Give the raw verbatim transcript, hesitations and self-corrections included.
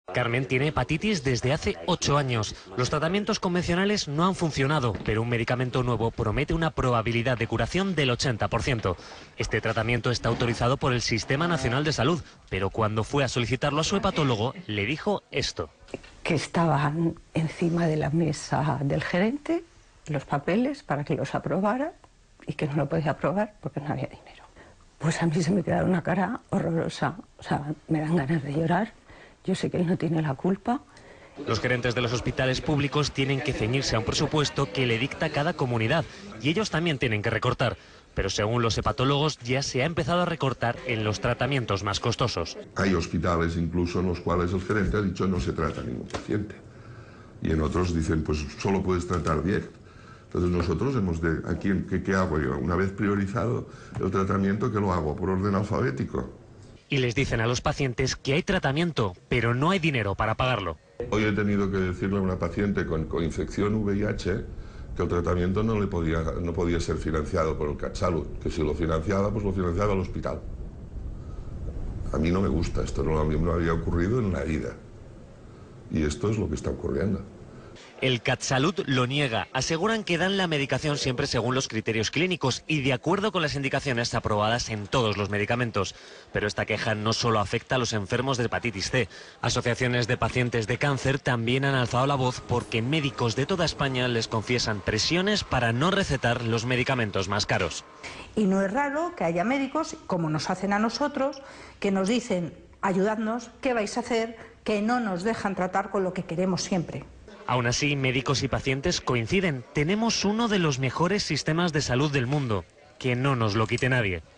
Carmen tiene hepatitis desde hace ocho años. Los tratamientos convencionales no han funcionado, pero un medicamento nuevo promete una probabilidad de curación del ochenta por ciento. Este tratamiento está autorizado por el Sistema Nacional de Salud, pero cuando fue a solicitarlo a su hepatólogo, le dijo esto. Que estaban encima de la mesa del gerente los papeles para que los aprobara y que no lo podía aprobar porque no había dinero. Pues a mí se me queda una cara horrorosa, o sea, me dan ganas de llorar. Yo sé que él no tiene la culpa. Los gerentes de los hospitales públicos tienen que ceñirse a un presupuesto que le dicta cada comunidad y ellos también tienen que recortar. Pero según los hepatólogos ya se ha empezado a recortar en los tratamientos más costosos. Hay hospitales incluso en los cuales el gerente ha dicho no se trata ningún paciente. Y en otros dicen pues solo puedes tratar diez. Entonces nosotros hemos de, aquí, ¿qué, qué hago yo? Una vez priorizado el tratamiento, ¿qué lo hago? ¿Por orden alfabético? Y les dicen a los pacientes que hay tratamiento, pero no hay dinero para pagarlo. Hoy he tenido que decirle a una paciente con, con infección V I H que el tratamiento no, le podía, no podía ser financiado por el CatSalut, que si lo financiaba, pues lo financiaba el hospital. A mí no me gusta, esto no, no me había ocurrido en la vida. Y esto es lo que está ocurriendo. El CatSalut lo niega. Aseguran que dan la medicación siempre según los criterios clínicos y de acuerdo con las indicaciones aprobadas en todos los medicamentos. Pero esta queja no solo afecta a los enfermos de hepatitis C. Asociaciones de pacientes de cáncer también han alzado la voz porque médicos de toda España les confiesan presiones para no recetar los medicamentos más caros. Y no es raro que haya médicos, como nos hacen a nosotros, que nos dicen, ayudadnos, ¿qué vais a hacer?, que no nos dejan tratar con lo que queremos siempre. Aún así, médicos y pacientes coinciden. Tenemos uno de los mejores sistemas de salud del mundo. Que no nos lo quite nadie.